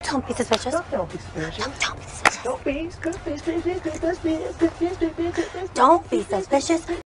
Don't be suspicious. Don't be suspicious. Don't be suspicious. Don't be suspicious. Don't be suspicious.